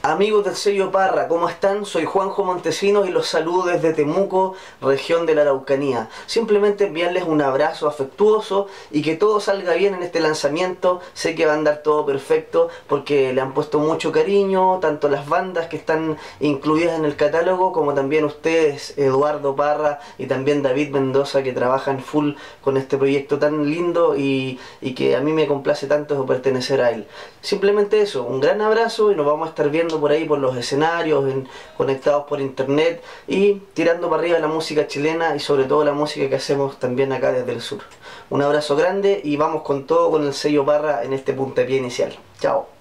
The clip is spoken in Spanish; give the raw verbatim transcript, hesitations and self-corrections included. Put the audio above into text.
Amigos del sello Parra, ¿cómo están? Soy Juanjo Montesinos y los saludo desde Temuco, región de la Araucanía. Simplemente enviarles un abrazo afectuoso y que todo salga bien en este lanzamiento. Sé que va a andar todo perfecto porque le han puesto mucho cariño, tanto las bandas que están incluidas en el catálogo como también ustedes, Eduardo Parra y también David Mendoza, que trabajan full con este proyecto tan lindo y, y que a mí me complace tanto pertenecer a él. Simplemente eso, un gran abrazo y nos vamos a estar viendo por ahí por los escenarios, en, conectados por internet y tirando para arriba la música chilena y sobre todo la música que hacemos también acá desde el sur. Un abrazo grande y vamos con todo con el sello Parra en este puntapié inicial. Chao.